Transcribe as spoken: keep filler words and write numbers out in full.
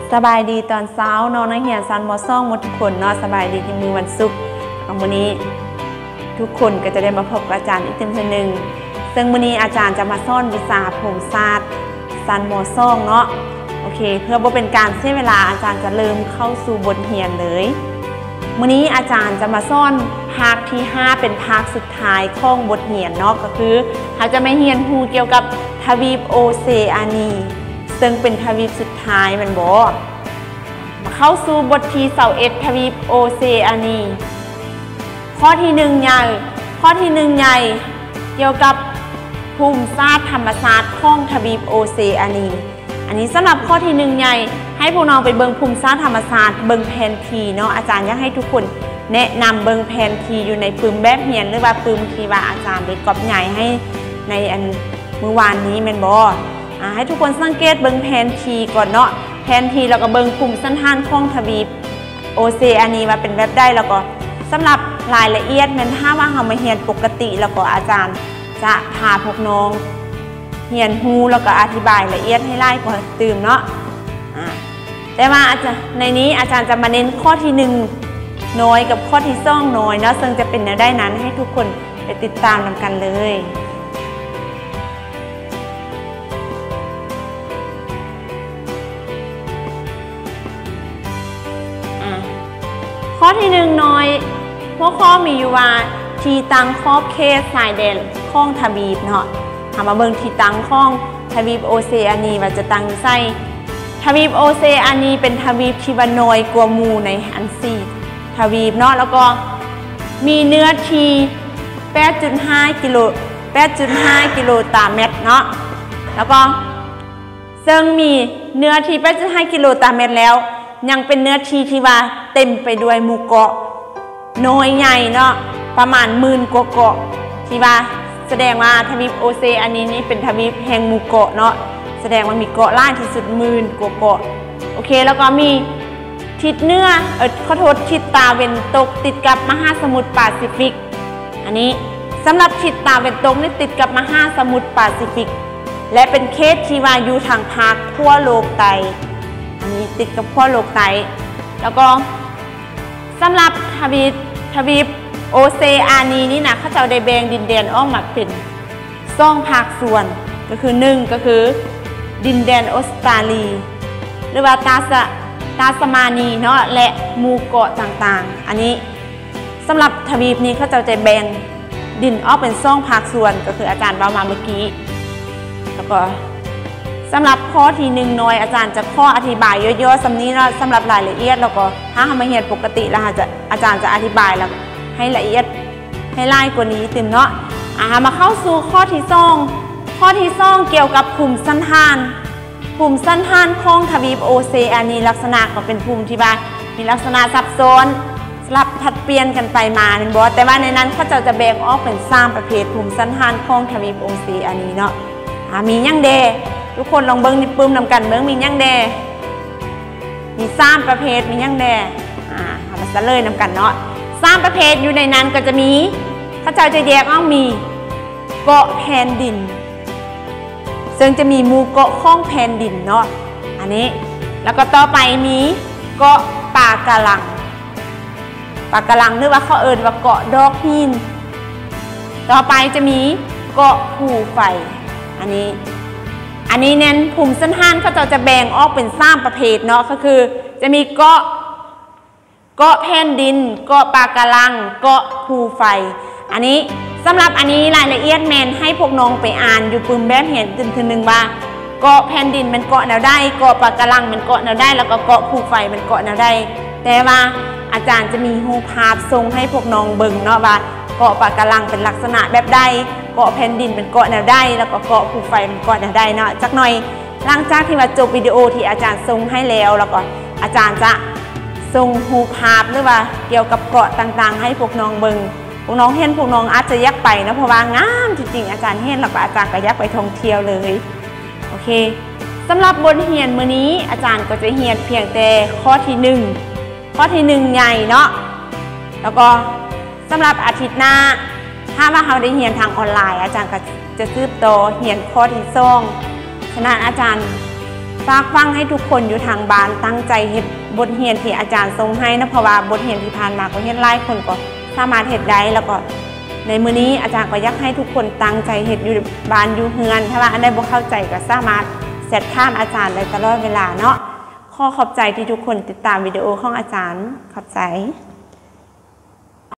สบายดีตอนเช้าน้องนักเรียนซันมอซ่องหมดทุกคนเนาะสบายดีที่มือวันศุกร์ของวันนี้ทุกคนก็จะได้มาพบกับอาจารย์อีกเต็มทีหนึ่งซึ่งวันนี้อาจารย์จะมาสอนวิชาโหราศาสตร์ซันมอซ่องเนาะโอเคเพื่อบ่เป็นการเสียเวลาอาจารย์จะเริ่มเข้าสู่บทเรียนเลยวันนี้อาจารย์จะมาสอนภาคที่ห้าเป็นภาคสุดท้ายของบทเรียนเนาะก็คือเขาจะไม่เรียนรู้เกี่ยวกับทวีปโอเซอานีซึ่งเป็นทวีปสุดท้ายมันบอกมาเข้าสู่บทที่เสาเอ็ดทวีปโอเซอานีข้อที่หนึ่งใหญ่ข้อที่หนึ่งใหญ่เกี่ยวกับภูมิศาสตร์ธรรมศาสตร์ของทวีปโอเซอานีอันนี้สำหรับข้อที่หนึ่งใหญ่ให้พวกน้องไปเบิ่งภูมิศาสตร์ธรรมศาสตร์เบิ่งแผนที่เนาะอาจารย์อยากให้ทุกคนแนะนำเบิ่งแผนที่อยู่ในปึ้มแบบเหียนหรือว่าปึ้มที่ว่าอาจารย์ได้กอบใหญ่ให้ในอันเมื่อวานนี้แม่นบ่ให้ทุกคนสังเกตเบิ่งแผนที่ก่อนเนาะแผนที่แล้วก็เบิ่งภูมิสันฐานของทวีปโอเซอานีว่าเป็นแบบใดแล้วก็สำหรับรายละเอียดแม่นถ้าว่าเรามาเรียนปกติแล้วก็อาจารย์จะพาพวกน้องเรียนรู้แล้วก็อธิบายละเอียดให้ไล่ก่อนตื่มเนาะแต่ว่าอาจารย์ในนี้อาจารย์จะมาเน้นข้อที่หนึ่งน้อยกับข้อที่สองน้อยเนาะซึ่งจะเป็นแนวได้นั้นให้ทุกคนไปติดตามนำกันเลยข้อที่หนึ่งน้อยหัวข้อมีอยู่ว่าที่ตั้งขอบเขตสายแดนข้องทวีปเนาะทำมาเบิ่งที่ตั้งข้องทวีปโอเซอานีว่าจะตั้งอยู่ไส้ทวีปโอเซอานีเป็นทวีปที่ว่าน้อยกว่าหมู่ในอันสี่ทวีปเนาะแล้วก็มีเนื้อที่ แปดจุดห้า กิโล แปดจุดห้า กิโลตารเมตรเนาะแล้วก็ซึ่งมีเนื้อที่ แปดจุดห้า กิโลตารเมตรแล้วยังเป็นเนื้อที่ที่ว่าเต็มไปด้วยหมู่เกาะน้อยใหญ่เนาะประมาณหมื่นกว่าเกาะที่ว่าแสดงว่าทวีปโอเซอานีนี้เป็นทวีปแห่งหมู่เกาะเนาะแสดงว่ามีเกาะล่างที่สุดหมื่นกว่าเกาะโอเคแล้วก็มีทิศเหนือเออขอโทษทิศตะวันตกติดกับมหาสมุทรแปซิฟิกอันนี้สำหรับทิศตะวันตกนี่ติดกับมหาสมุทรแปซิฟิกและเป็นเขตที่ว่าอยู่ทางภาคขั้วโลกใต้อันนี้ติดกับขั้วโลกใต้แล้วก็สำหรับทวีปทวีปโอเซอานีนี่นะเขาจะได้แบ่งดินแดนออกมาเป็นสองภาคส่วนก็คือหนึ่งก็คือดินแดนออสเตรเลียหรือว่าตาสตาสมานีเนาะและหมู่เกาะต่างๆอันนี้สำหรับทวีปนี้เขาจะแบ่งดินออกเป็นสองภาคส่วนก็คืออาจารย์ว่ามาเมื่อกี้แล้วก็สำหรับข้อที่หนึ่งน้อยอาจารย์จะข้ออธิบายเยอะๆสำนี้เนาะสำหรับรายละเอียดแล้วก็ถ้าทำมาเรียนปกติแล้วอาจจะอาจารย์จะอธิบายแล้วให้ละเอียดให้ไล่กว่านี้ติมเนาะอ่ามาเข้าสู่ข้อที่สองข้อที่สองเกี่ยวกับภูมิสันฐานภูมิสันฐานของทวีปโอเซอานีลักษณะก็เป็นภูมิที่ว่ามีลักษณะซับซ้อนสลับผัดเปลี่ยนกันไปมาเป็นบอสแต่ว่าในนั้นเขาจะจะแบ่งออกเป็นสามประเภทภูมิสันฐานของทวีปโอเซอานีเนาะอ่ามียังเดทุกคนลองเบิ้งนี่ปื้มนำกันเบิ้งมียังเดมีสามประเภทมียังเดอ่าทำมาซะเลยนำกันเนาะสามประเภทอยู่ในนั้นก็จะมีเขาจะจะแยกออกมีเกาะแผ่นดินซึ่งจะมีหมู่เกาะข้องแผ่นดินเนาะอันนี้แล้วก็ต่อไปมีเกาะปาการังปาการังหรือว่าเขาเอิ้นว่าเกาะดอกหินต่อไปจะมีเกาะภูไฟอันนี้อันนี้เน้นภูมิสันฐานเขาจะจะแบ่งออกเป็นสามประเภทเนาะก็คือจะมีเกาะเกาะแผ่นดินเกาะปาการังเกาะภูไฟอันนี้สำหรับอันนี้รายละเอียดแมนให้พวกน้องไปอ่านอยู่ปึ้มแบบเห็นตื่นทีนึงว่าเกาะแผ่นดินมันเกาะแนวได้เกาะปาการังมันเกาะแนวได้แล้วก็เกาะภูไฟมันเกาะแนวได้แต่ว่าอาจารย์จะมีรูปภาพทรงให้พวกน้องเบิ่งเนาะว่าเกาะปาการังเป็นลักษณะแบบใดเกาะแผ่นดินเป็นเกาะแนวได้แล้วก็เกาะภูไฟมันเกาะแนวได้เนาะจักหน่อยหลังจากที่ว่าจบวิดีโอที่อาจารย์ทรงให้แล้วแล้วก็อาจารย์จะทรงรูปภาพหรือว่าเกี่ยวกับเกาะต่างๆให้พวกน้องเบิ่งพวกน้องเห็นพวกน้องอาจจะยักไปนะเพราะว่างามจริงๆอาจารย์เห็นแล้วก็อาจารย์ก็ยักไปท่องเที่ยวเลยโอเคสำหรับบทเรียนมื้อนี้อาจารย์ก็จะเรียนเพียงแต่ข้อที่หนึ่งข้อที่หนึ่งใหญ่เนาะแล้วก็สำหรับอาทิตย์หน้าถ้าว่าเราได้เรียนทางออนไลน์อาจารย์ก็จะซืบต่อเรียนข้อที่สองฉะนั้นอาจารย์ฝากฟังให้ทุกคนอยู่ทางบ้านตั้งใจเฮ็ดบทเรียนที่อาจารย์ทรงให้นะเพราะว่าบทเรียนที่ผ่านมาก็เฮ็ดหลายคนก็สามารถเฮ็ดได้แล้วก็ในมื้อนี้อาจารย์ก็อยากให้ทุกคนตั้งใจเฮ็ดอยู่บ้านอยู่เฮือนถ้าว่าอันใดบ่เข้าใจก็สามารถแชทถามอาจารย์ได้ตลอดเวลาเนาะขอขอบใจที่ทุกคนติดตามวิดีโอของอาจารย์ขอบใจ